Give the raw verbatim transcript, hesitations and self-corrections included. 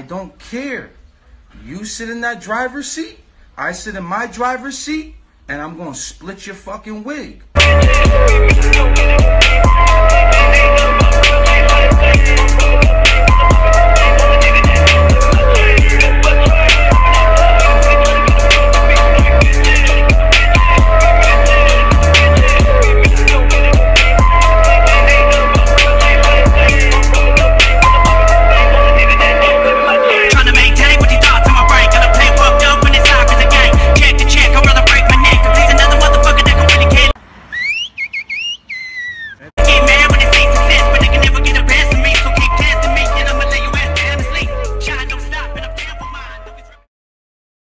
don't care. You sit in that driver's seat, I sit in my driver's seat, and I'm gonna split your fucking wig.